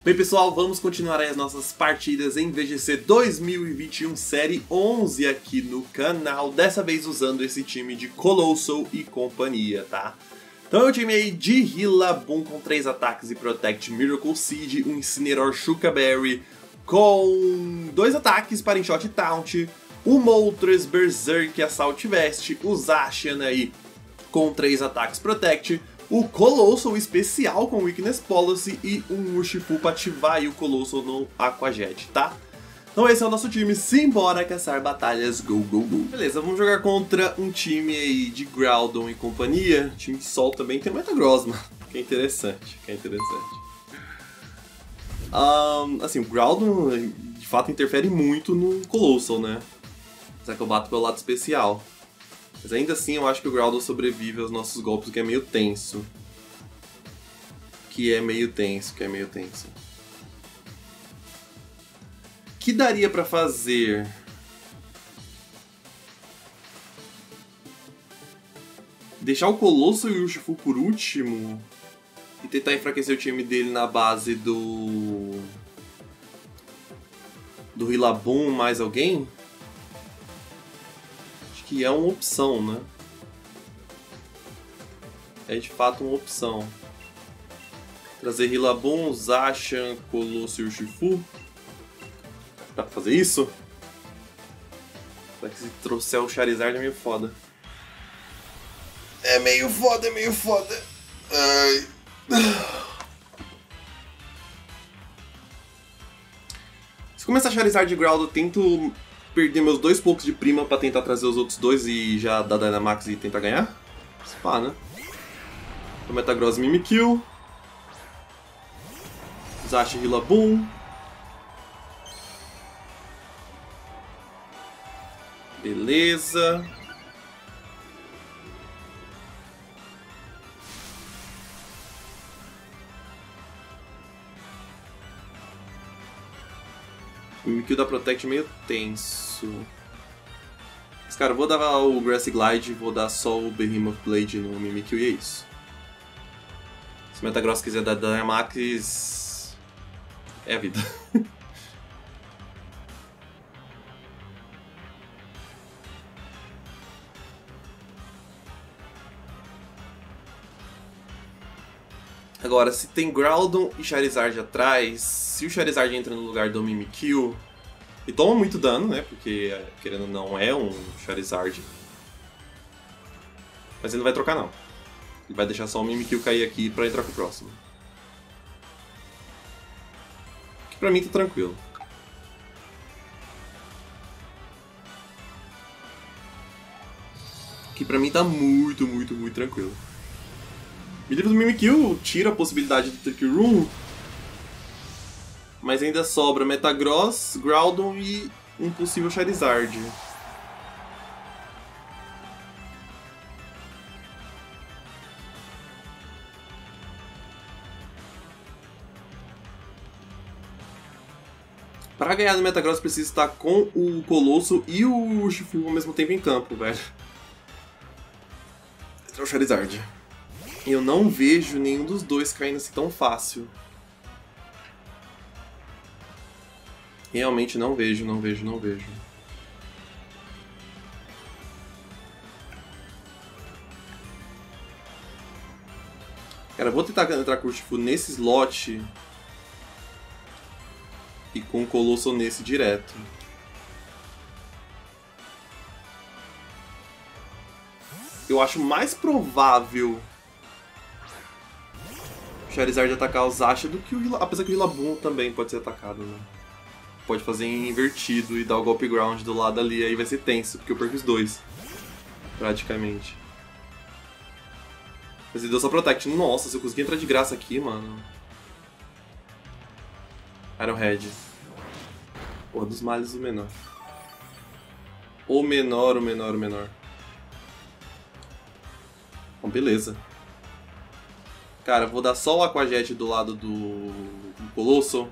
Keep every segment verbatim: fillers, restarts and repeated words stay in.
Bem pessoal, vamos continuar aí as nossas partidas em V G C dois mil e vinte e um Série onze aqui no canal, dessa vez usando esse time de Colossal e companhia, tá? Então é um time aí de Rillaboom com três ataques e Protect Miracle Seed, um Incineroar Shuca Berry com dois ataques, Parenshot e Taunt, o Moltres Berserk Assault Vest, o Zacian aí com três ataques Protect, o Colossal especial com Weakness Policy e um Urshifu para ativar aí o Colossal no Aqua Jet, tá? Então esse é o nosso time, simbora caçar batalhas, go, go, go. Beleza, vamos jogar contra um time aí de Groudon e companhia. O time de Sol também tem Metagross, mano, que é interessante, que é interessante. Um, assim, o Groudon de fato interfere muito no Colossal, né? Apesar que eu bato pelo lado especial. Mas ainda assim eu acho que o Groudon sobrevive aos nossos golpes, que é meio tenso. Que é meio tenso, que é meio tenso. O que daria pra fazer? Deixar o Colossal e o Urshifu por último e tentar enfraquecer o time dele na base do... do Rillaboom mais alguém? Que é uma opção, né? É de fato uma opção. Trazer Rillaboom, Zacian, Colossal e Urshifu. Dá pra fazer isso? Será que se trouxer o Charizard é meio foda? É meio foda, é meio foda. Ai. Se começar Charizard e Groudon, eu tento perder meus dois poucos de prima pra tentar trazer os outros dois e já dar Dynamax e tentar ganhar? Pá, né? Então, Metagross Mimikyu. Zacian Rillaboom. Beleza. O Mimikyu da Protect meio tenso. Mas, cara, eu vou dar o Grassy Glide, vou dar só o Behemoth Blade no Mimikyu e é isso. Se o Metagross quiser dar Dynamax, é a vida. Agora, se tem Groudon e Charizard atrás, se o Charizard entra no lugar do Mimikyu, e toma muito dano, né, porque querendo ou não é um Charizard, mas ele não vai trocar não. Ele vai deixar só o Mimikyu cair aqui pra entrar com o próximo. Que pra mim tá tranquilo. Que pra mim tá muito, muito, muito tranquilo. O livro do Mimikyu tira a possibilidade do Trick Room, mas ainda sobra Metagross, Groudon e um possível Charizard. Para ganhar no Metagross precisa estar com o Colossal e o Urshifu ao mesmo tempo em campo, velho. Esse é o Charizard. Eu não vejo nenhum dos dois caindo assim tão fácil. Realmente não vejo, não vejo, não vejo. Cara, eu vou tentar entrar com o Urshifu nesse slot e com o Colossal nesse direto. Eu acho mais provável Charizard atacar o Zacian do que o Rillaboom, apesar que o Rillaboom também pode ser atacado, né? Pode fazer em invertido e dar o golpe ground do lado ali, aí vai ser tenso, porque eu perco os dois, praticamente. Mas ele deu só Protect. Nossa, se eu conseguir entrar de graça aqui, mano. Iron Head. Porra, dos males o menor. O menor, o menor, o menor. Bom, beleza. Cara, vou dar só o Aqua Jet do lado do, do Colossal.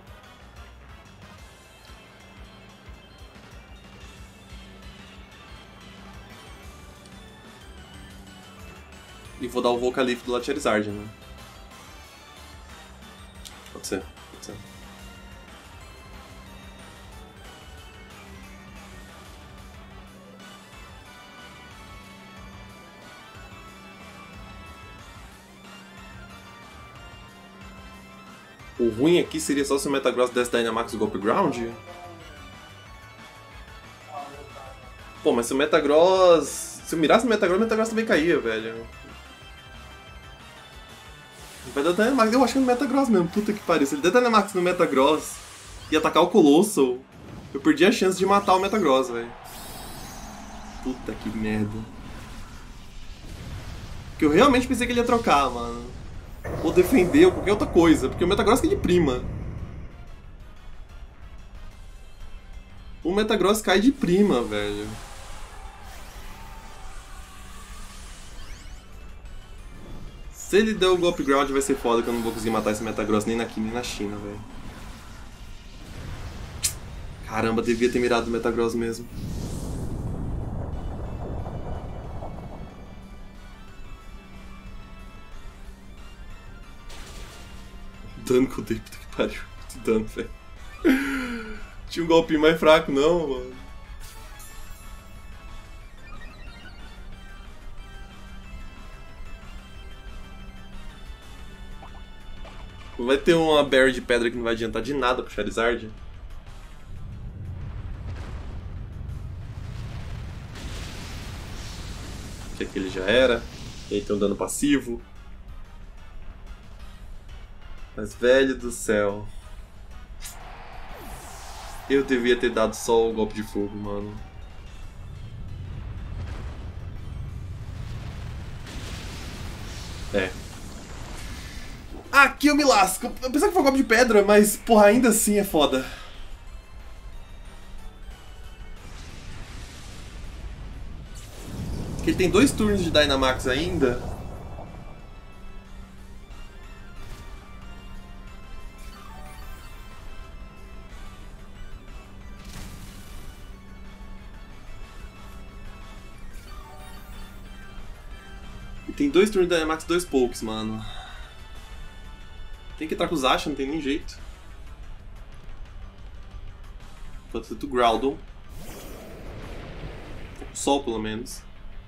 E vou dar o Volcalift do lado Charizard, né? Pode ser, pode ser. O ruim aqui seria só se o Metagross desse Dynamax Golpe Ground. Pô, mas se o Metagross... Se eu mirasse no Metagross, o Metagross também caía, velho. Vai dar Dynamax. Eu acho que é no Metagross mesmo. Puta que pariu. Se ele der Dynamax no Metagross e atacar o Colossal, eu perdi a chance de matar o Metagross, velho. Puta que merda. Porque eu realmente pensei que ele ia trocar, mano. Ou defender, ou qualquer outra coisa. Porque o Metagross cai de prima. O Metagross cai de prima, velho. Se ele der o Golpe Ground vai ser foda, que eu não vou conseguir matar esse Metagross nem na Kim nem na China, velho. Caramba, devia ter mirado o Metagross mesmo. Dano que eu dei, puta que pariu. Que dano, velho. Tinha um golpinho mais fraco, não, mano. Vai ter uma Berry de pedra que não vai adiantar de nada pro Charizard. Que aquele já era. E aí tem um dano passivo. Mas, velho do céu. Eu devia ter dado só o golpe de fogo, mano. É. Aqui eu me lasco. Apesar que foi um golpe de pedra, mas, porra, ainda assim é foda. Porque ele tem dois turnos de Dynamax ainda. E tem dois turnos de Dynamax, dois Pokés, mano. Tem que entrar com os Asha, não tem nem jeito. Pode ser do Groudon. O Sol, pelo menos.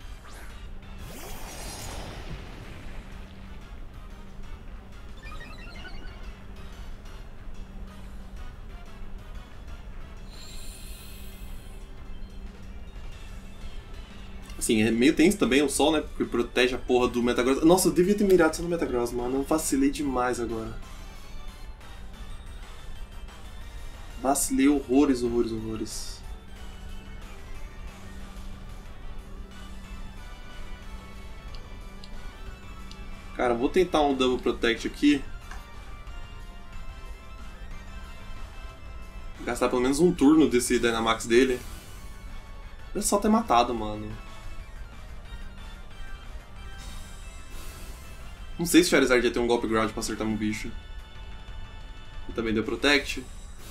Assim, é meio tenso também o Sol, né? Porque protege a porra do Metagross. Nossa, eu devia ter mirado só no Metagross, mano. Eu vacilei demais agora. Vacilei horrores, horrores, horrores. Cara, vou tentar um Double Protect aqui. Gastar pelo menos um turno desse Dynamax dele. É só ter matado, mano. Não sei se o Charizard ia ter um Golpe Ground pra acertar um bicho. Ele também deu Protect.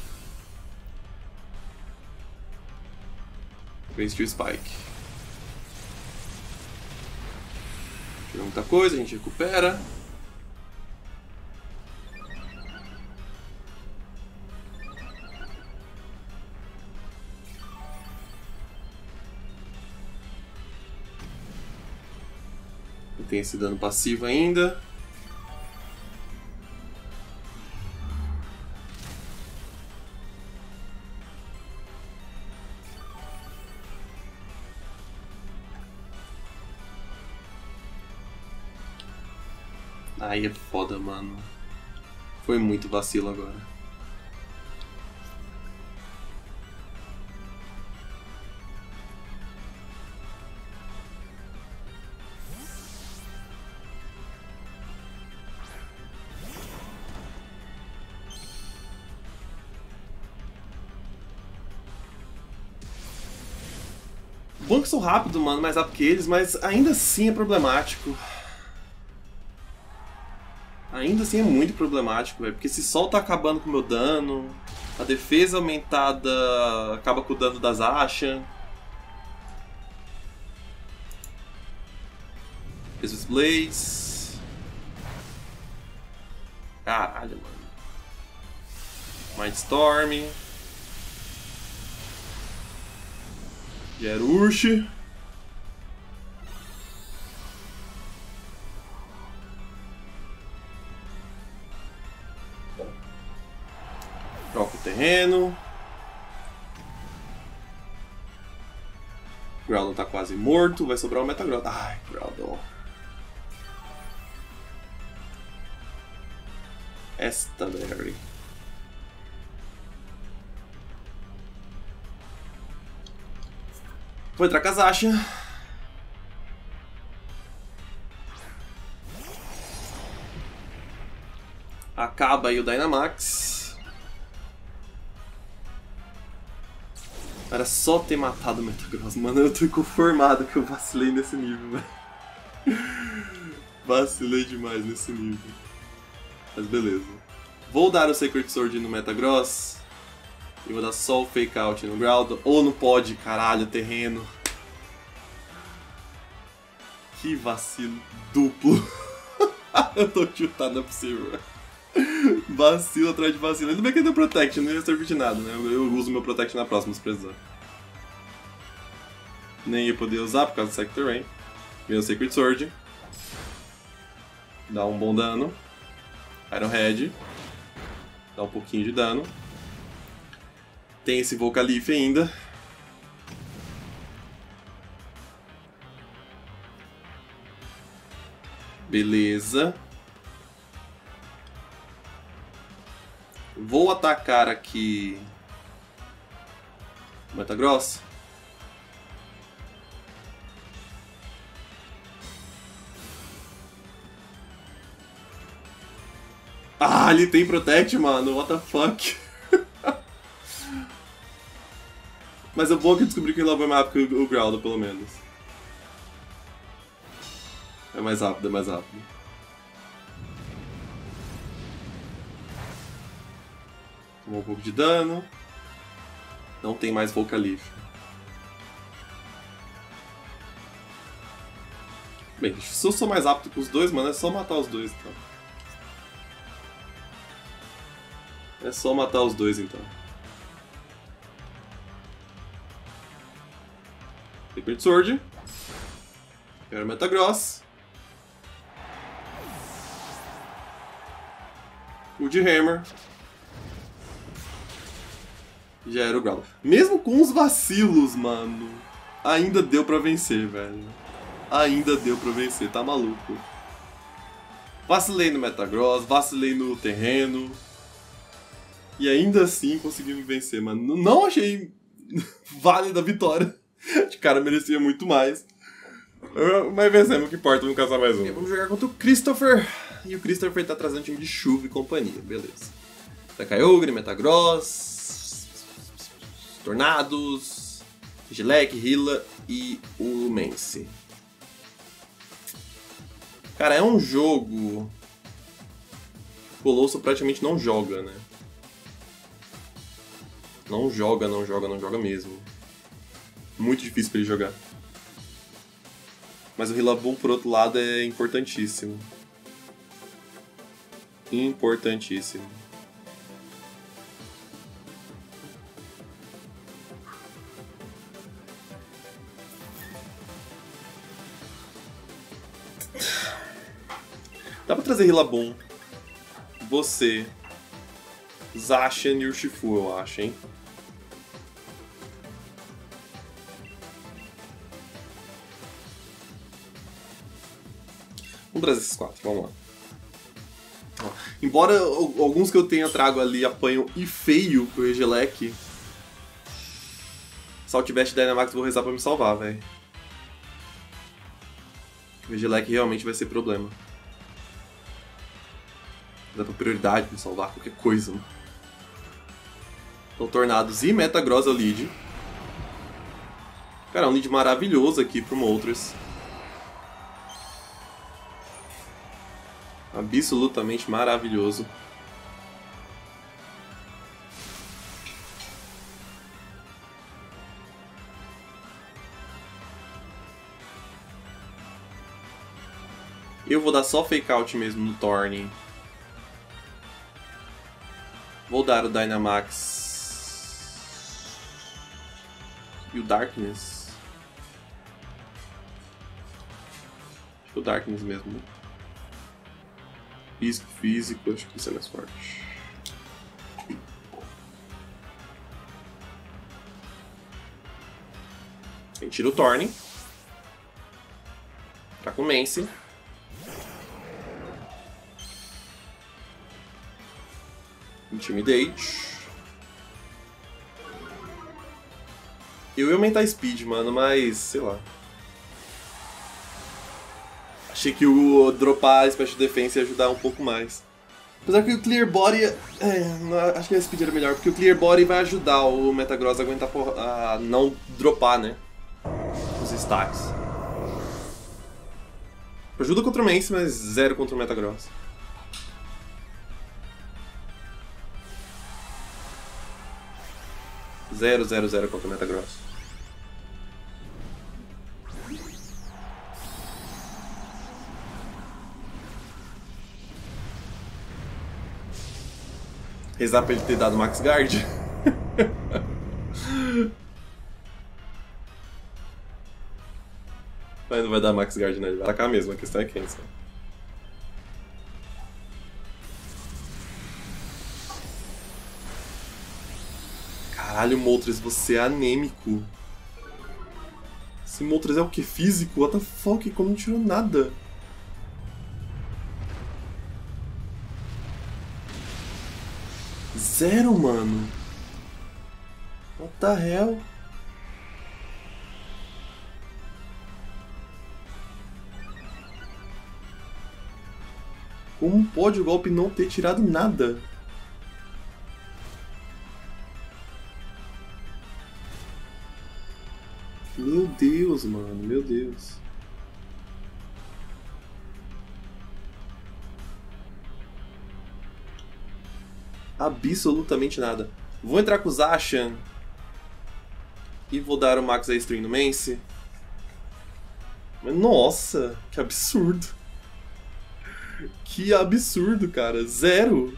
Vem Steel Spike. Tirou muita coisa, a gente recupera. Tem esse dano passivo ainda. Aí é foda, mano. Foi muito vacilo agora. Bom que sou rápido, mano, mais rápido que eles, mas ainda assim é problemático. Ainda assim é muito problemático, velho, porque esse sol tá acabando com o meu dano, a defesa aumentada acaba com o dano das Asha. Jesus Blaze. Caralho, mano. Mindstorm. Gerush. Troca o terreno. Groudon tá quase morto, vai sobrar o Metagross. Ai, Groudon. Esta berry. Vou entrar com a Zacian. Acaba aí o Dynamax. Era só ter matado o Metagross, mano. Eu tô inconformado que eu vacilei nesse nível, velho. Vacilei demais nesse nível. Mas beleza. Vou dar o Sacred Sword no Metagross. E vou dar só o Fake Out no Groudon. Ou no Pod, caralho, terreno. Que vacilo duplo. Eu tô chutado, não é possível. Vacilo atrás de vacilo. Ainda bem que deu Protect, não ia servir de nada, né? Eu, eu uso meu Protect na próxima, se precisar. Nem ia poder usar por causa do Sector Rain. Meu Sacred Sword. Dá um bom dano. Iron Head. Dá um pouquinho de dano. Tem esse Volcalif ainda. Beleza. Vou atacar aqui o Metagross. Ah, ele tem Protect, mano. What the fuck? Mas é bom que eu descobri que ele é mais rápido que o Groudon, pelo menos. É mais rápido, é mais rápido. Tomou um pouco de dano. Não tem mais Volcalif. Bem, se eu sou mais rápido que os dois, mano, é só matar os dois, então. É só matar os dois, então. Sacred Sword. Quero Metagross. Wood Hammer. Já era o Groudon. Mesmo com os vacilos, mano, ainda deu pra vencer, velho. Ainda deu pra vencer, tá maluco. Vacilei no Metagross, vacilei no terreno. E ainda assim conseguimos vencer, mano. Não achei válida a vitória. O cara merecia muito mais. Mas vencemos, o que importa, vamos caçar mais um. E vamos jogar contra o Christopher. E o Christopher tá trazendo um time de chuva e companhia, beleza. Tá Kyogre, Metagross, Tornados, Gilek, Hila e o Mance. Cara, é um jogo... O Colosso praticamente não joga, né? Não joga, não joga, não joga mesmo. Muito difícil pra ele jogar. Mas o Rillaboom, por outro lado, é importantíssimo. Importantíssimo. Dá pra trazer Rillaboom, você, Zacian e Urshifu, eu acho, hein? Vamos trazer esses quatro, vamos lá. Ó, embora alguns que eu tenha trago ali apanham e feio pro Regieleki, se eu tivesse Dynamax, vou rezar pra me salvar, velho. O Regieleki realmente vai ser problema. Dá pra prioridade pra me salvar qualquer coisa, mano. Então, Tornados e Metagross é o lead. Cara, é um lead maravilhoso aqui pro Moltres. Absolutamente maravilhoso. Eu vou dar só Fake Out mesmo no Thorny. Vou dar o Dynamax e o Darkness. Acho que o Darkness mesmo, né? Físico, físico, acho que isso é mais forte. Sem tira o Thorn. Tá com o Mance. Intimidate. Eu ia aumentar a speed, mano, mas sei lá. Achei que o dropar Special Defense ia ajudar um pouco mais. Apesar que o Clear Body... É, acho que a speed era melhor, porque o Clear Body vai ajudar o Metagross a aguentar a não dropar, né? Os stacks. Ajuda contra o Mance, mas zero contra o Metagross. Zero, zero, zero contra o Metagross. Rezar pra ele ter dado Max Guard. Mas não vai dar Max Guard, né? Ele vai atacar mesmo, a questão é quem, sabe? Caralho, Moltres, você é anêmico. Esse Moltres é o que? Físico? What the fuck? Como não tirou nada? Zero, mano. What the hell? Como pode o golpe não ter tirado nada? Meu Deus, mano. Meu Deus. Absolutamente nada. Vou entrar com o Zacian e vou dar o Max A-String no Mance. Mas nossa, que absurdo. Que absurdo, cara. Zero.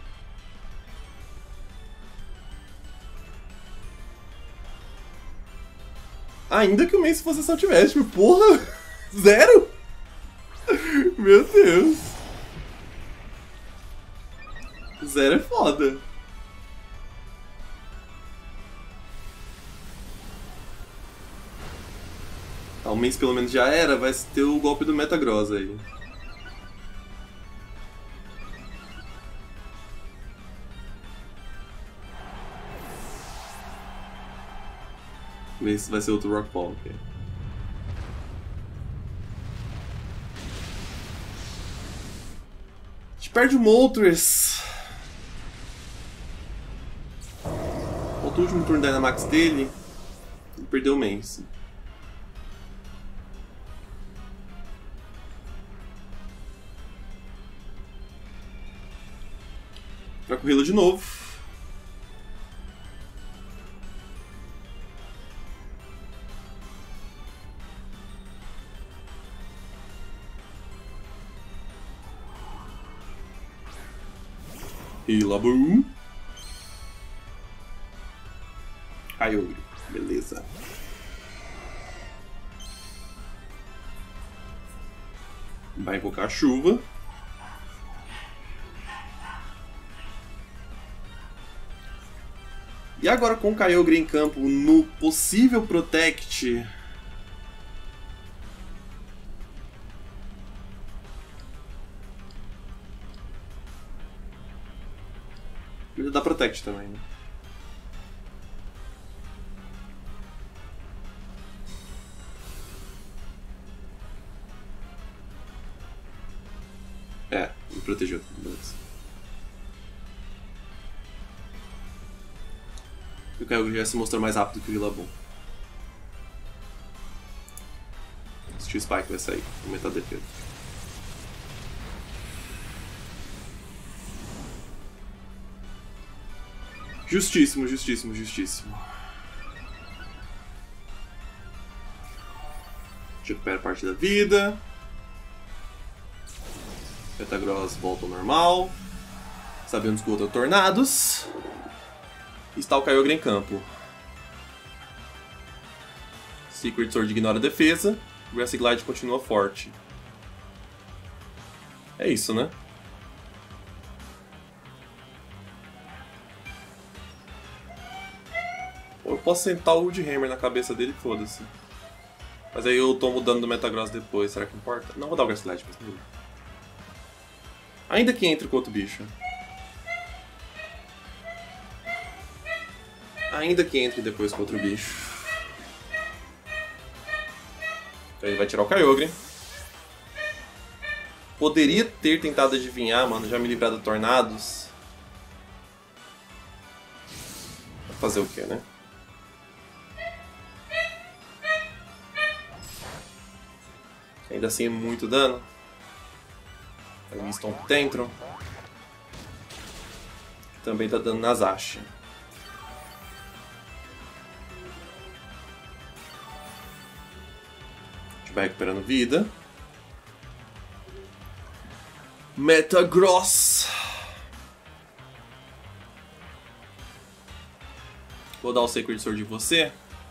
Ainda que o Mance fosse Saltmestre, porra. Zero. Meu Deus. Zero é foda. Ah, o Mance pelo menos já era, vai ter o golpe do Metagross aí. Esse vai ser outro Rock Ball, ok. A gente perde o Moltres. Faltou o último turno da Dynamax dele. Ele perdeu o Mance. Vai corrê-lo de novo. Rillaboom. Kyogre, beleza. Vai invocar a chuva. E agora com o Kyogre em campo no possível Protect. Ele dá Protect também, né? É, me protegeu. Beleza. E o Kyogre já se mostrou mais rápido que o Rillaboom. Steel Spike vai sair, aumentar a defesa. Justíssimo, justíssimo, justíssimo. Recupera parte da vida. Metagross volta ao normal. Sabemos que o outro é Tornados. Está o Kyogre em campo. Secret Sword ignora a defesa. Grassy Glide continua forte. É isso, né? Ou eu posso sentar o Woodhammer na cabeça dele, foda-se. Mas aí eu tô mudando do Metagross depois, será que importa? Não, vou dar o Grass Slide, mas não. Ainda que entre com outro bicho. Ainda que entre depois com outro bicho. Então ele vai tirar o Kyogre. Poderia ter tentado adivinhar, mano, já me livrar do Tornados. Vai fazer o que, né? Ainda assim é muito dano. Winston Tentron. Também tá dando Nazashi. A gente vai recuperando vida. Metagross. Vou dar o Sacred Sword em você.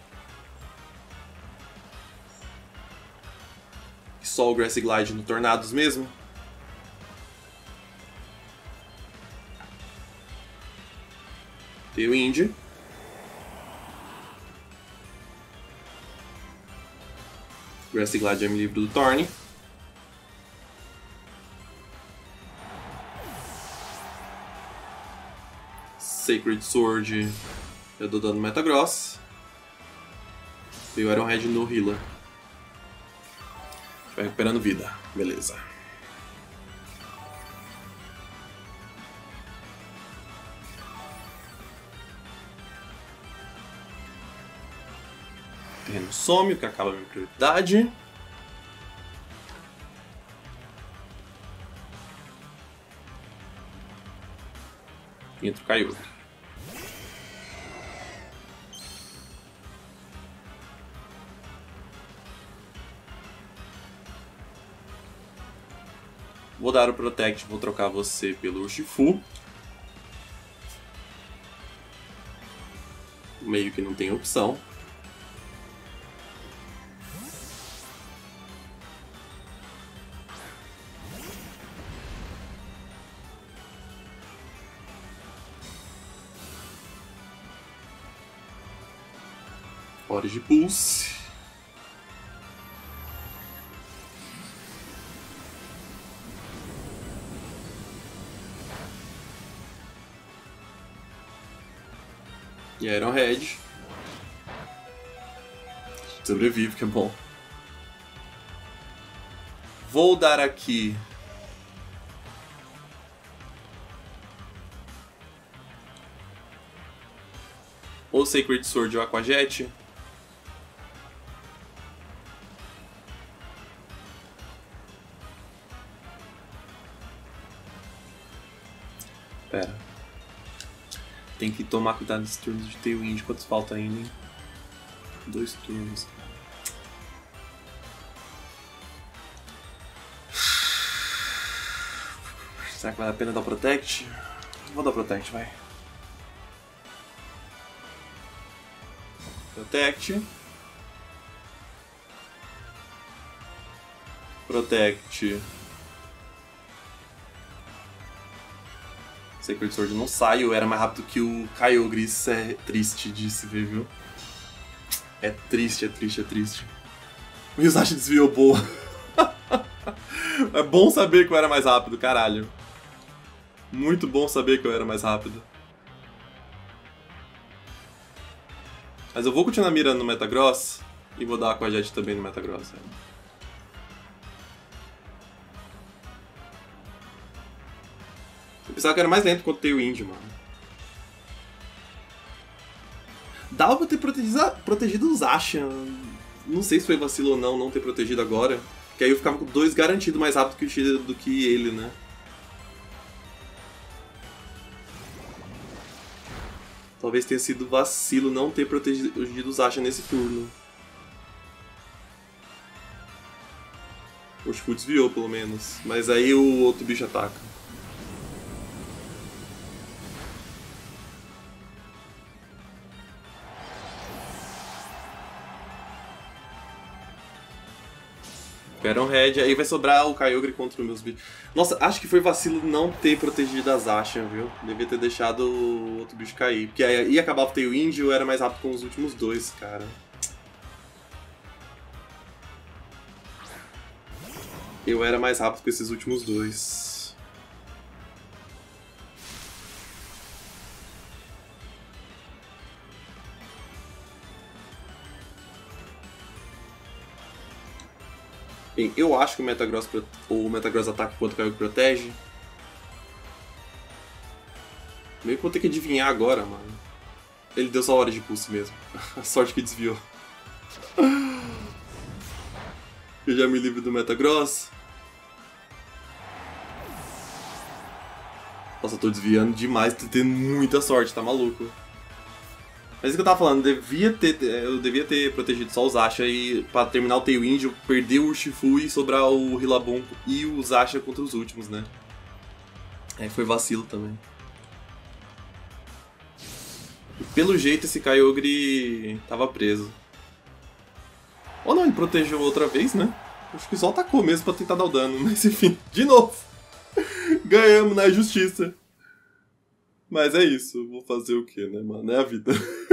Só o Grass Glide no Tornados mesmo. Tailwind. Grass Glide é me livre do Thorn. Sacred Sword. Eu dou dano no Metagross. E o Iron Head no Healer. Vai recuperando vida. Beleza. O terreno some, que acaba a minha prioridade. Entra o Kyogre. Vou dar o Protect, vou trocar você pelo Urshifu. Meio que não tem opção. Forge Pulse. E Iron Head. Sobrevive, que é bom. Vou dar aqui ou Sacred Sword ou Aqua Jet. Pera. Tem que tomar cuidado nesses turnos de Tailwind. Quantos falta ainda, hein? Dois turnos. Será que vale a pena dar Protect? Vou dar Protect, vai. Protect. Protect. Sacred Sword não sai, eu era mais rápido que o Kyogre, isso é triste de se ver, viu? É triste, é triste, é triste. O Musashi desviou boa. É bom saber que eu era mais rápido, caralho. Muito bom saber que eu era mais rápido. Mas eu vou continuar mirando no Metagross e vou dar Aqua Jet também no Metagross. É. Eu pensava que era mais lento quanto o Tailwind, mano. Dava pra ter protegido, protegido os Zacian. Não sei se foi vacilo ou não, não ter protegido agora. Porque aí eu ficava com dois garantido mais rápido que o Shida do que ele, né? Talvez tenha sido vacilo não ter protegido os Zacian nesse turno. O Urshifu desviou, pelo menos. Mas aí o outro bicho ataca. Iron Head, aí vai sobrar o Kyogre contra os meus bichos. Nossa, acho que foi vacilo não ter protegido a Zacian, viu? Devia ter deixado o outro bicho cair. Porque aí ia acabar o Tailwind e eu era mais rápido com os últimos dois, cara. Eu era mais rápido que esses últimos dois. Bem, eu acho que o Metagross, o Metagross ataca enquanto o Kyogre protege. Meio que vou ter que adivinhar agora, mano. Ele deu só hora de pulse mesmo. A sorte que desviou. Eu já me livro do Metagross. Nossa, eu tô desviando demais, tô tendo muita sorte, tá maluco. Mas isso que eu tava falando, devia ter, eu devia ter protegido só o Zasha e pra terminar o Tailwind, eu perder o Urshifu e sobrar o Rillaboom e o Zasha contra os últimos, né? É, foi vacilo também. E pelo jeito esse Kyogre tava preso. Ou não, ele protegeu outra vez, né? Acho que só atacou mesmo pra tentar dar o dano, mas enfim, de novo. Ganhamos na justiça. Mas é isso, vou fazer o que, né, mano? É a vida.